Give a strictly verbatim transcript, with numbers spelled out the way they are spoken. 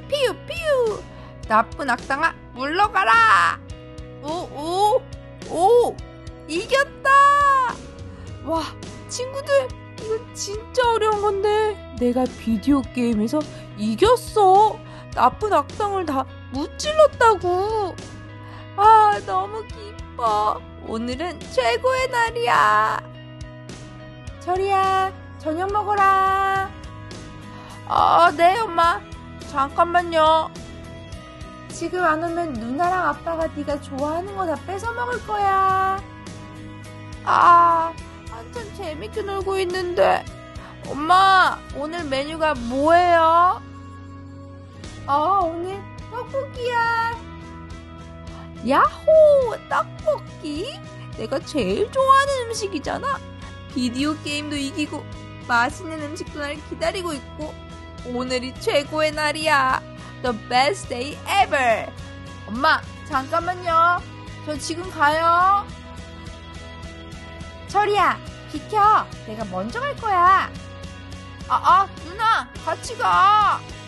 피우 피우. 나쁜 악당아 물러가라. 오오오 오, 이겼다. 와 친구들, 이건 진짜 어려운 건데 내가 비디오 게임에서 이겼어. 나쁜 악당을 다 무찔렀다고. 아 너무 기뻐. 오늘은 최고의 날이야. 철이야, 저녁 먹어라. 아, 네 엄마. 잠깐만요. 지금 안 오면 누나랑 아빠가 네가 좋아하는 거 다 뺏어 먹을 거야. 아, 한참 재밌게 놀고 있는데. 엄마, 오늘 메뉴가 뭐예요? 아, 오늘 떡볶이야. 야호, 떡볶이? 내가 제일 좋아하는 음식이잖아. 비디오 게임도 이기고 맛있는 음식도 날 기다리고 있고 오늘이 최고의 날이야. The best day ever. 엄마, 잠깐만요. 저 지금 가요. 철이야, 비켜. 내가 먼저 갈 거야. 아, 아, 누나, 같이 가.